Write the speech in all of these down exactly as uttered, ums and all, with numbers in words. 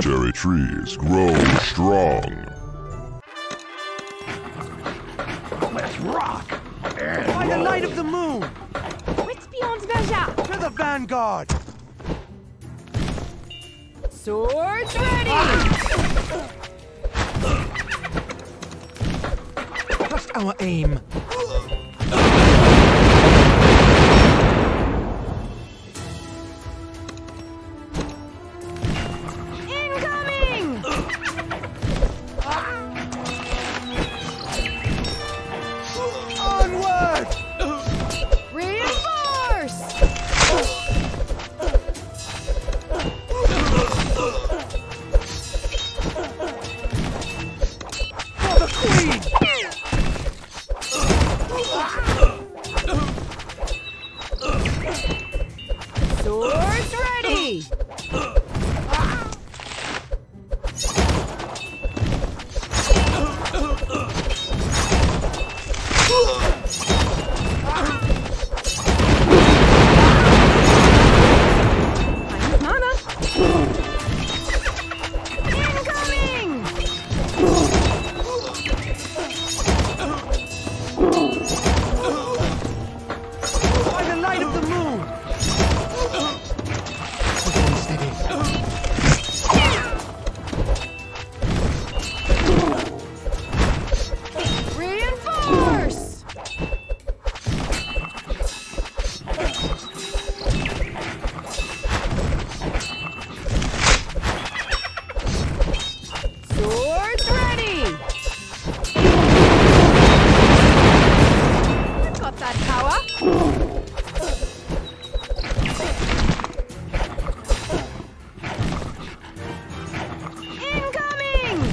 Solitary trees grow strong. Let's rock! By the light of the moon! What's beyond measure? To the vanguard! Swords ready! Just our aim. Incoming! Onward! Reinforce! For the queen! Swords ready! Mana! Incoming! By the light of the moon! Steady, steady. Reinforce! Swords ready! I've got that power! Incoming!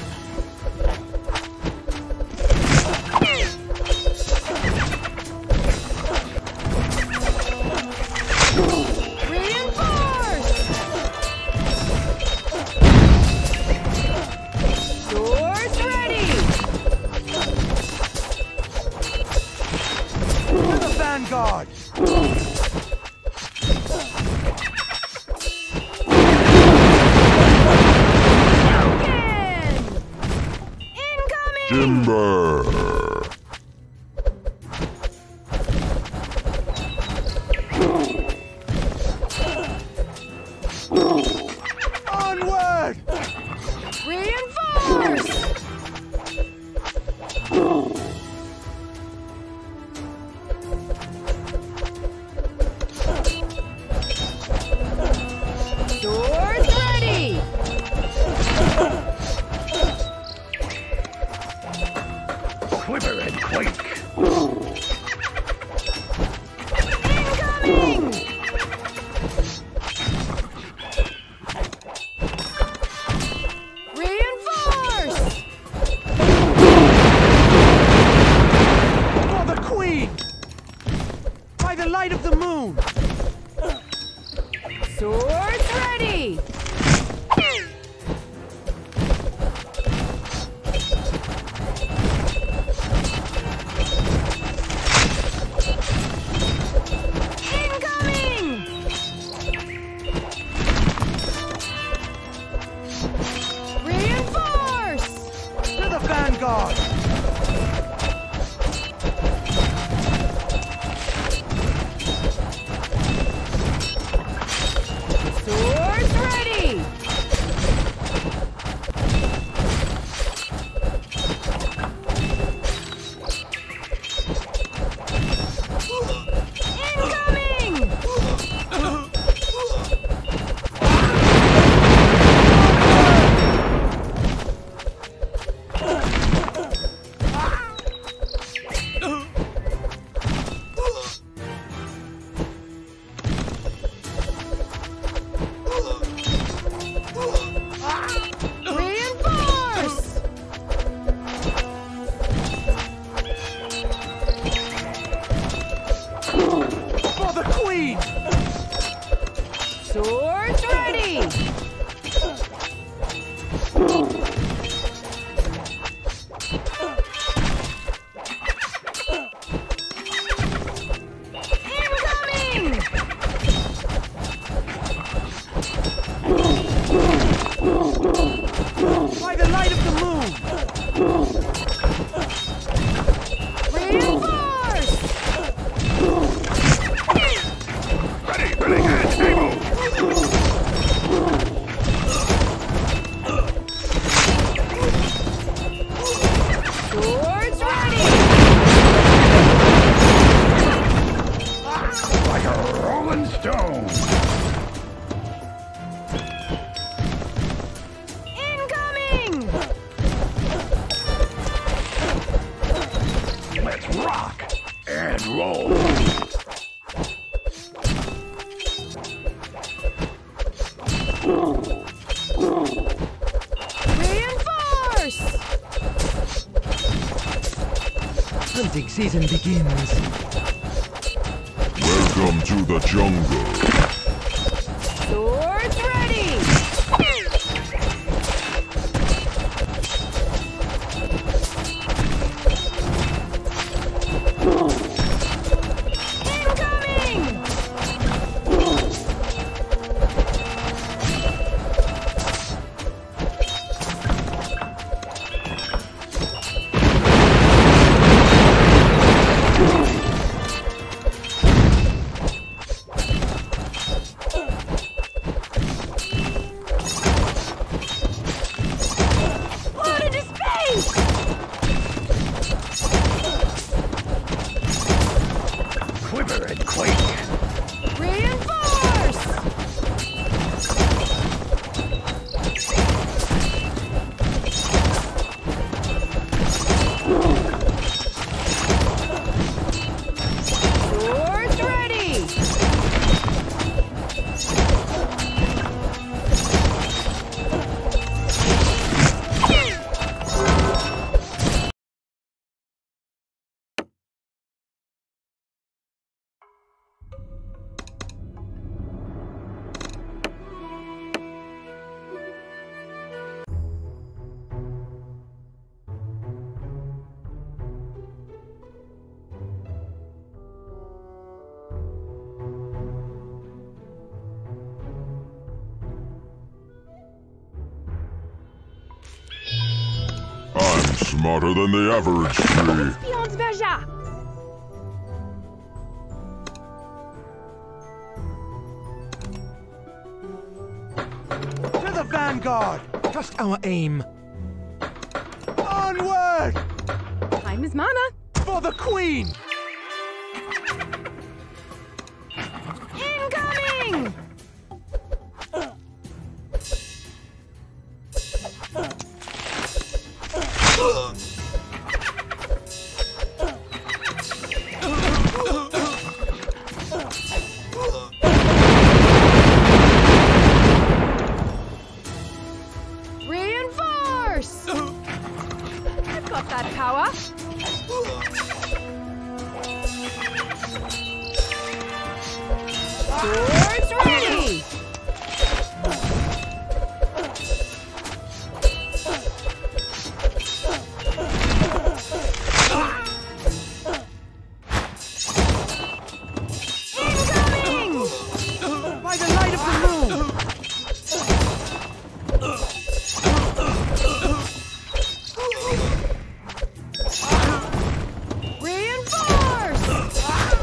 Reinforce! Swords ready! To the vanguard! Again! Incoming! Timber. Onward! Reinforce! Swords ready! Quiver and quake! Incoming! Reinforce! For the queen! By the light of the moon! Swords ready! Incoming! Reinforce! To the vanguard! Swords ready! Incoming! Reinforce! For the queen! Swords ready! Incoming! and roll. Reinforce! Hunting season begins. Welcome to the jungle. Swords ready! Incoming! Load into space! Quiver and quake. Reinforce! Swords ready! I'm smarter than the average tree. Espion zwerza! To the vanguard! Trust our aim. Onward! Time is mana. For the queen! Incoming! Reinforce! I've got that power. Swords ready! Incoming! By the light of the moon! Reinforce!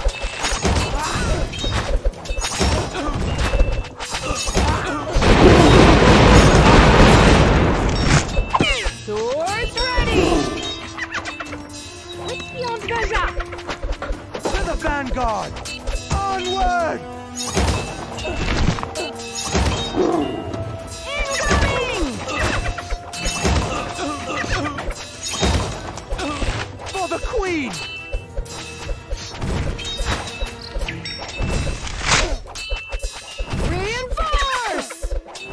Swords ready! Espion zwerza! To the vanguard! Onward! Incoming! For the queen! Reinforce!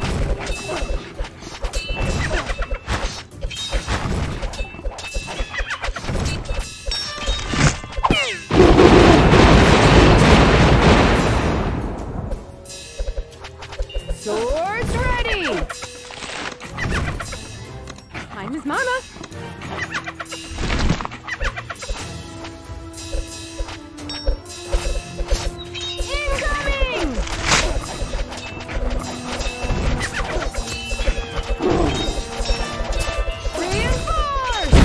Swords ready! Time is mana. Incoming! Reinforce!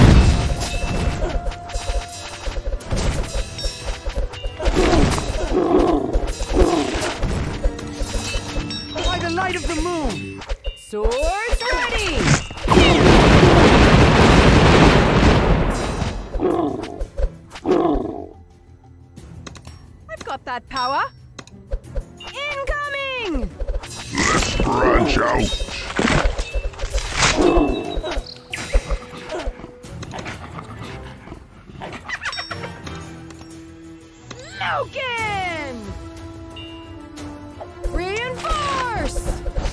By the light of the moon! Swords ready! I've got that power. Incoming! Let's branch out. Hadouken! Reinforce!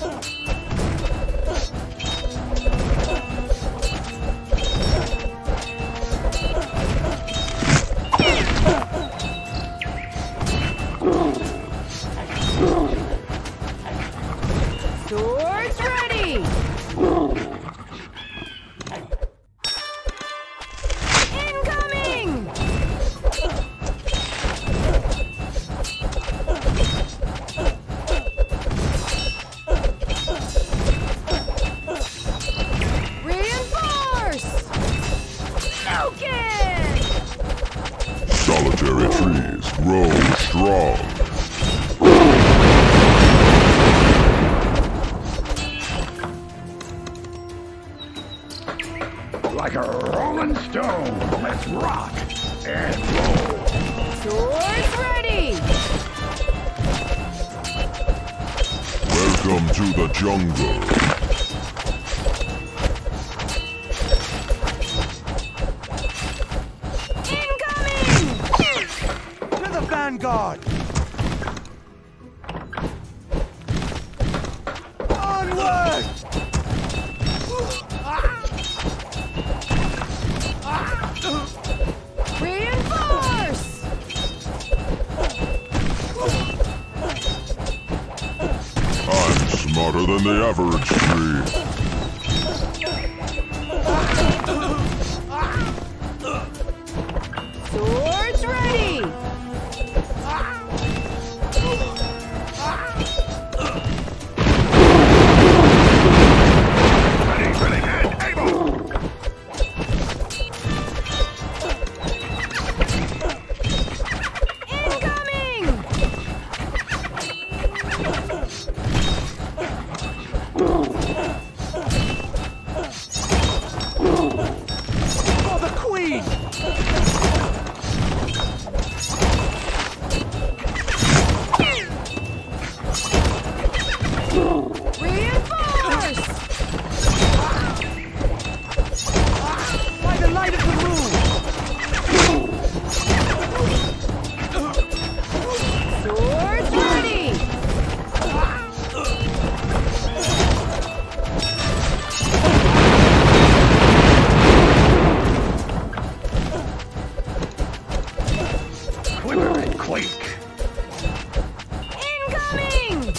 Swords ready! Incoming! Reinforce! Hadouken! Solitary trees grow strong. Like a rolling stone, let's rock and roll. Swords ready! Welcome to the jungle. Incoming! To the vanguard! Onward! Reinforce! I'm smarter than the average tree. Swords ready! Ready, ready, and able. Incoming! For the Queen! Reinforce! By the light of the moon! Swords ready! Quiver and quake. Incoming!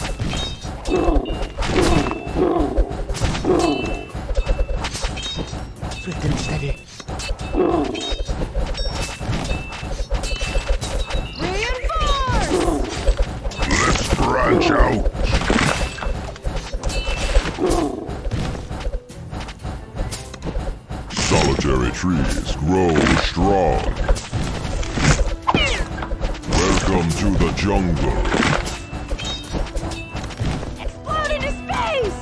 Swift and steady. Reinforce! Let's branch out. Solitary trees grow strong. Welcome to the jungle. Explode into space!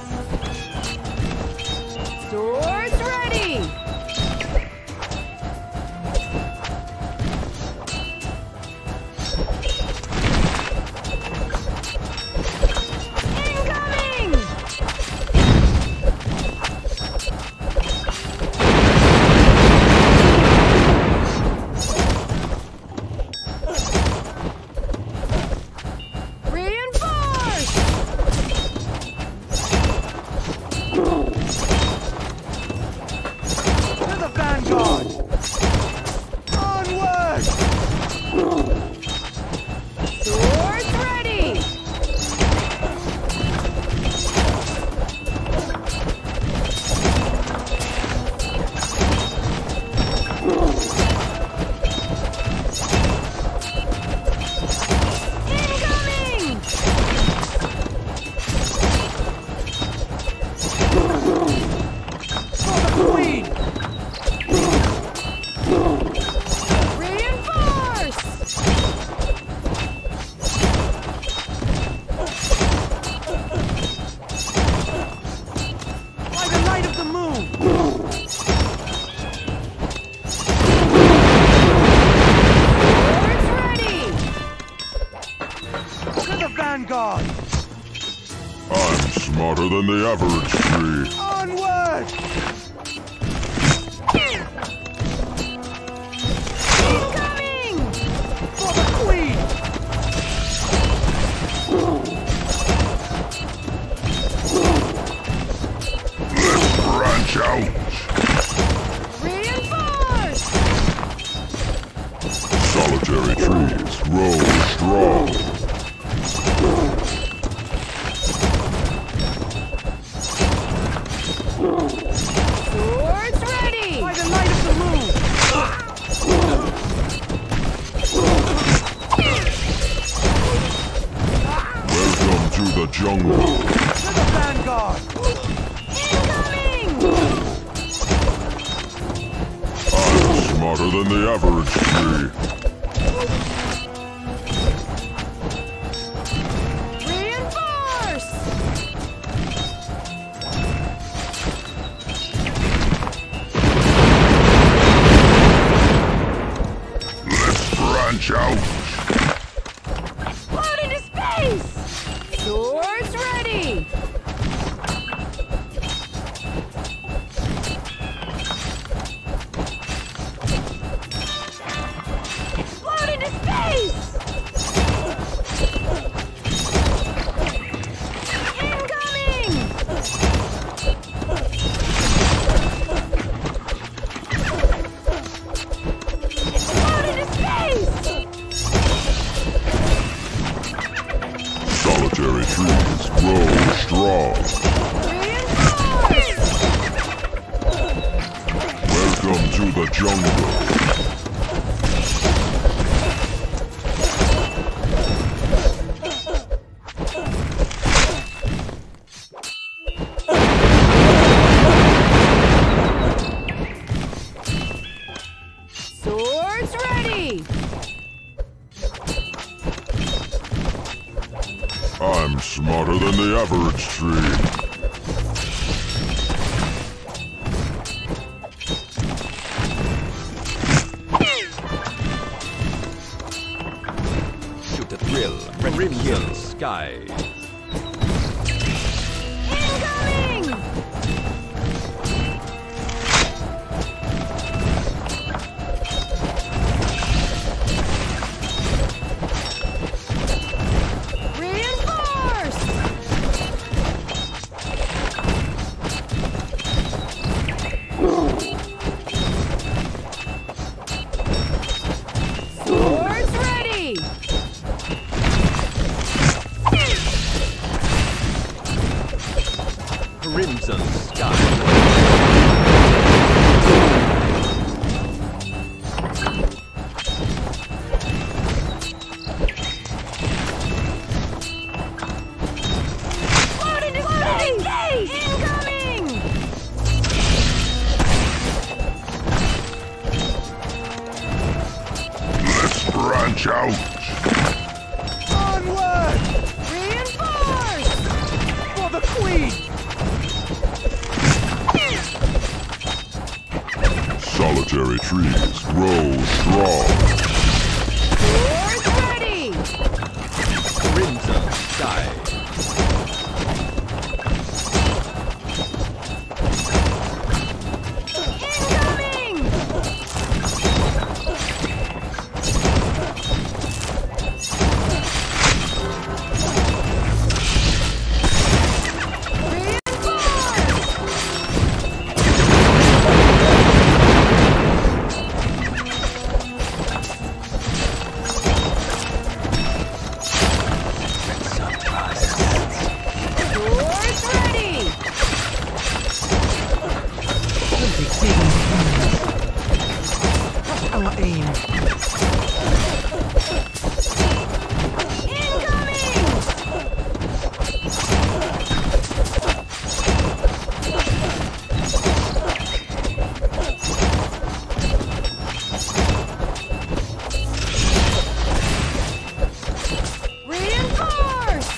Swords ready! Incoming! Reinforce! To the vanguard! Onward! Swords ready! Incoming! For the Queen! Reinforce! By the light of the moon! Swords ready! To the vanguard! I'm smarter than the average tree. Onward! Incoming! For the Queen! Solitary trees grow strong. Swords ready! By the light of the moon! Welcome to the jungle. To the vanguard! Incoming! I'm smarter than the average tree. Reinforce! Let's branch out. Float into space! Swords ready! Float into space! Incoming! Float into space! Solitary trees grow strong. Reinforce! Welcome to the jungle. Swords ready! I'm smarter than the average tree. Shoot a thrill, rim kill, sky. Incoming! Reinforce! Swords ready! Crimson sky. Float into space! Incoming! Let's branch out. Onward! Reinforce! For the queen! Solitary trees grow strong. Swords ready! Crimson sky. Incoming! Swords ready! Our aim. Incoming! Reinforce!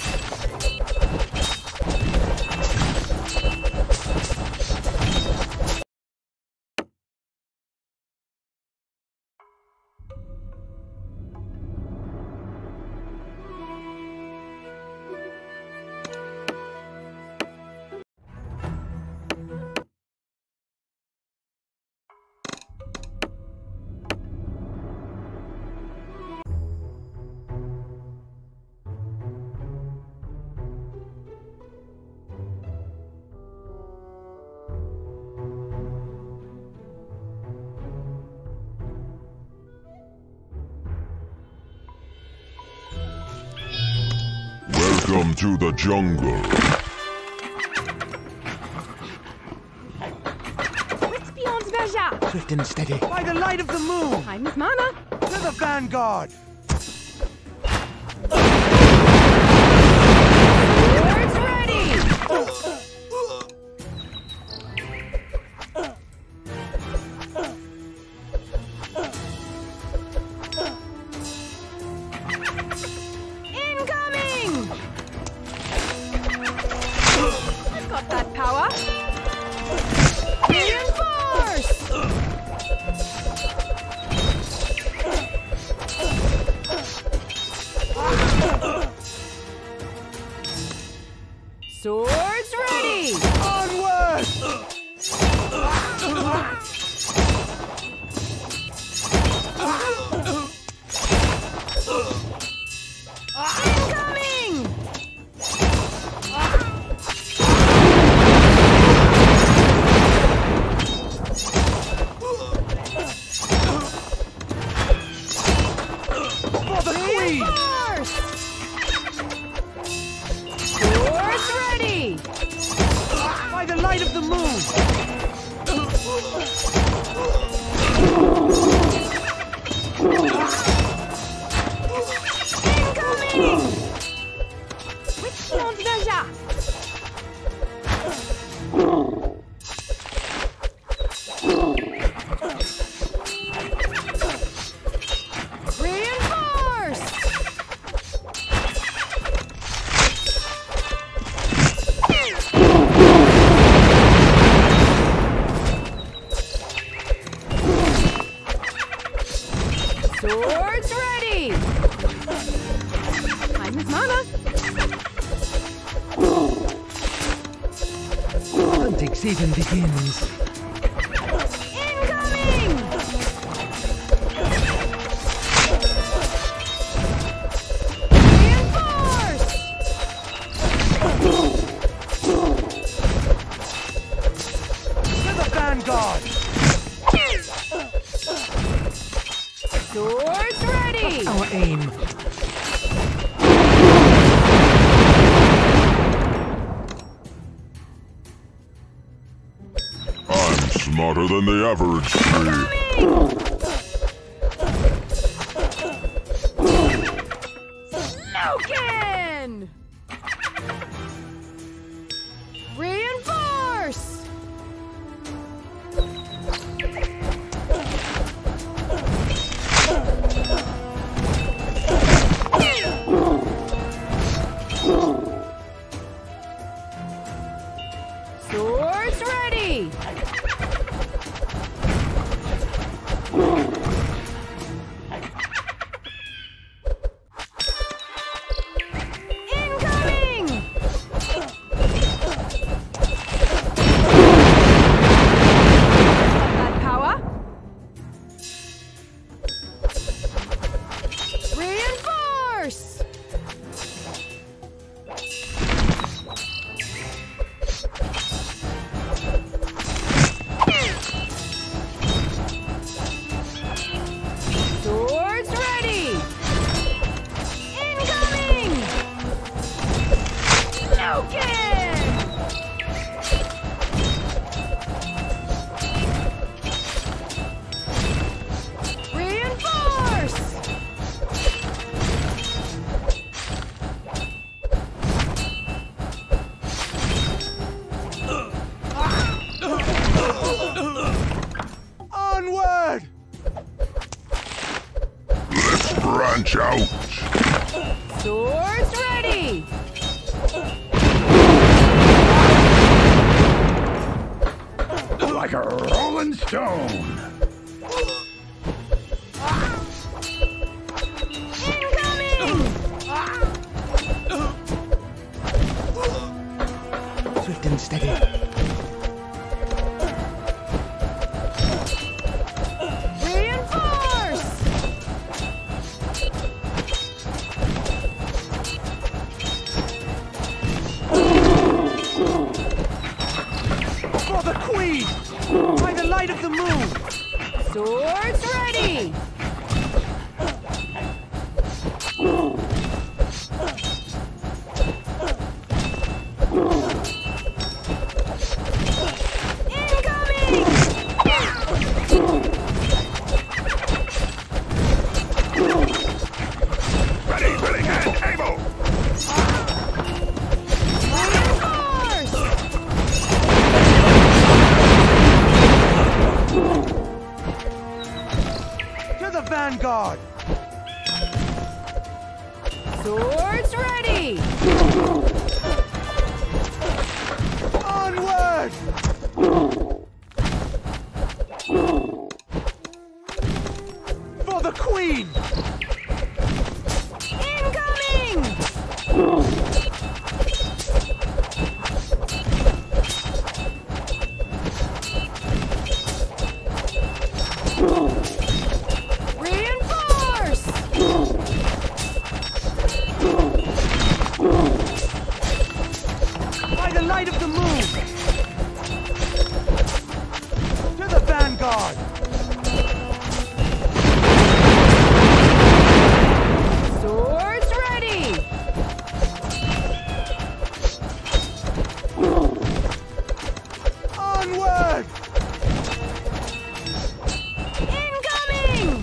Welcome to the jungle. What's beyond measure? Swift and steady. By the light of the moon. Time is mana. To the vanguard. Swords ready! Incoming! I've got that power. Reinforce! Swords ready! Onward! Incoming! For the queen! Reinforce! Swords ready! By the light of the moon. Incoming! Which beyond measure? Reinforce! Swords ready! Time is mana. Hunting season begins. Incoming! Reinforce! To the vanguard. Swords ready! Our aim. I'm smarter than the average tree. Logan! Reinforce! Swords ready! Incoming! That power. Reinforce! Swords ready! Incoming! Logan! Reinforce! Onward! Let's branch out. Swords ready! Like a rolling stone. Incoming! Swift and steady. Reinforce! For the queen! By the light of the moon. vanguard! Swords ready! Onward! For the Queen! Incoming! Reinforce! By the light of the moon! To the vanguard! Swords ready! Onward! Incoming!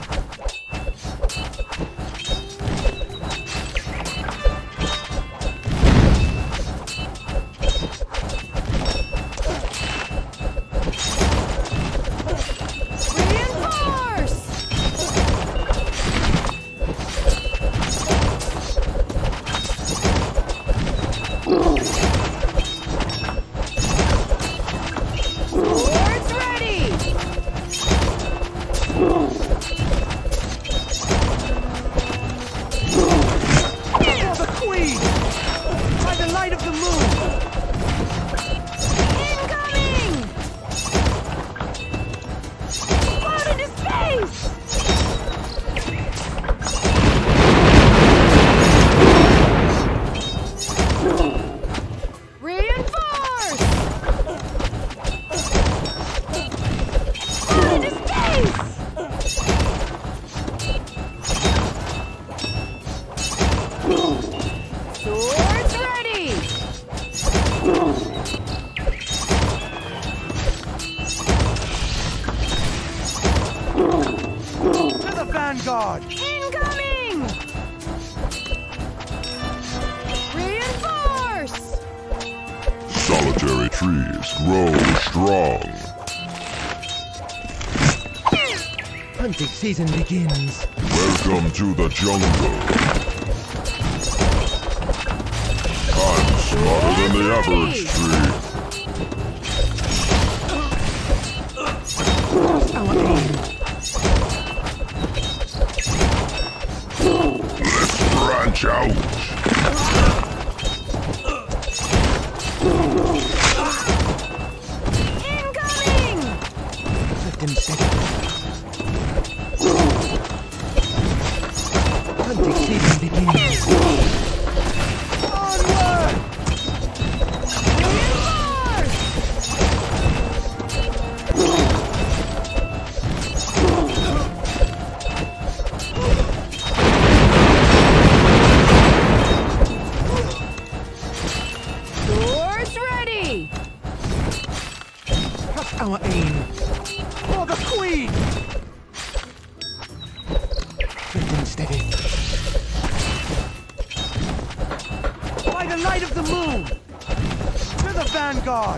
Reinforce! Swords ready! For the Queen! By the light of the moon! Incoming! Out into space! Reinforce! Out into space! Swords ready! To the vanguard! Incoming! Reinforce! Solitary trees grow strong. Hunting season begins. Welcome to the jungle. I'm smarter than the average tree. Our aim. Branch out. Incoming! Swift and steady. Hunting season begins. Onward! Reinforce! Swords ready! Cut our aim. For the Queen! Swift and steady. By the light of the moon! To the vanguard!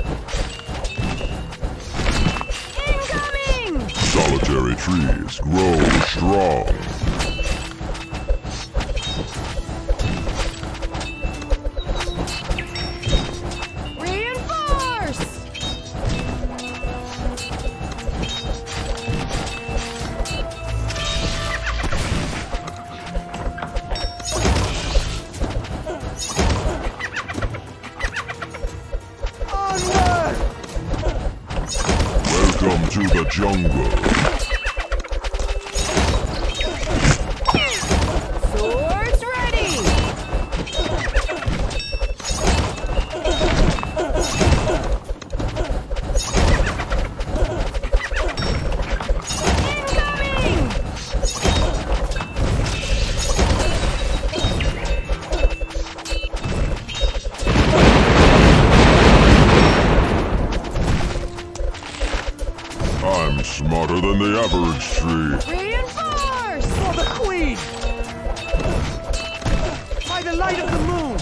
Incoming! Solitary trees grow strong. Reinforce! Onward! Welcome to the jungle. Swords ready! Incoming! I'm smarter than the average tree. Reinforce! For the Queen! By the light of the moon!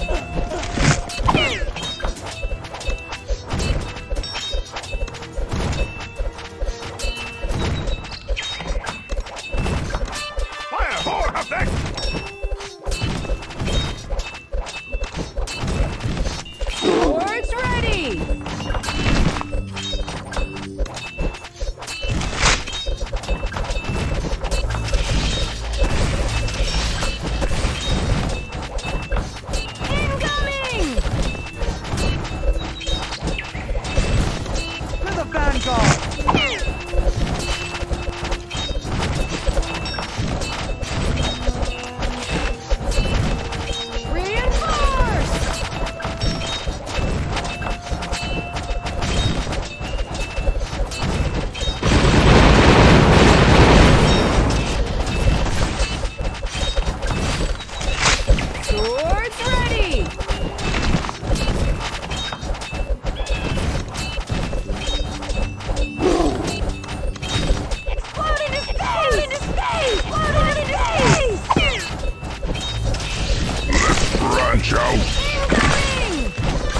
something? Swords ready! Incoming! To the vanguard! Branch out! Incoming!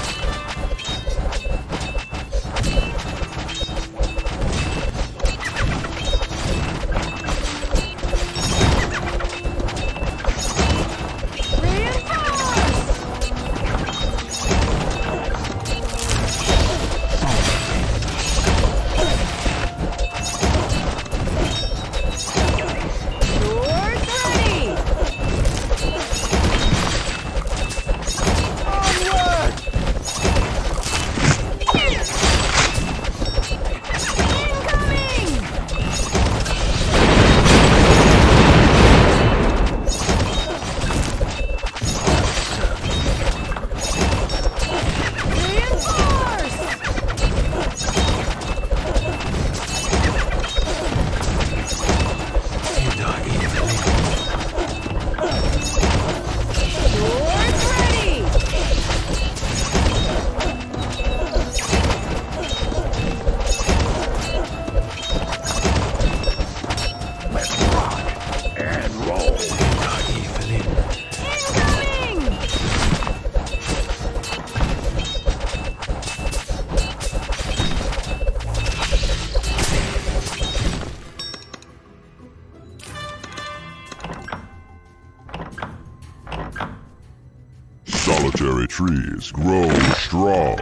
Solitary trees grow strong.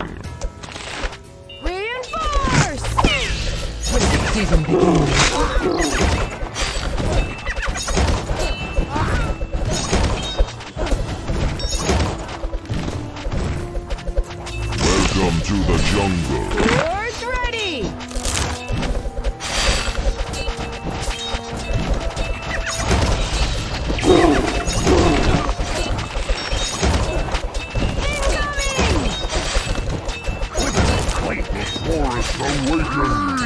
Reinforce! Season begins. Welcome to the jungle. Swords ready! Forest awakens!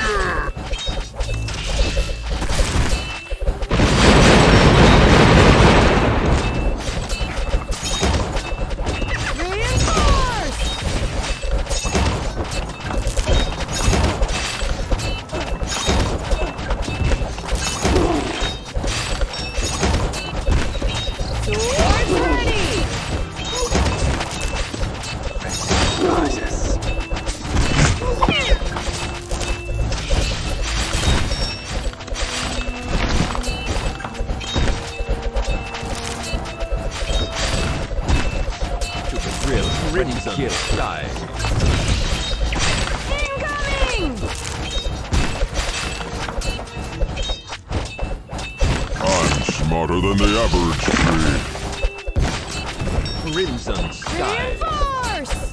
Crimson Sky. Incoming! I'm smarter than the average tree. Crimson Sky. Reinforce!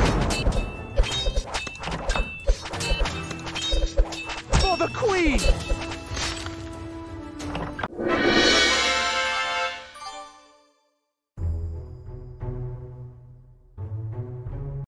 For the Queen!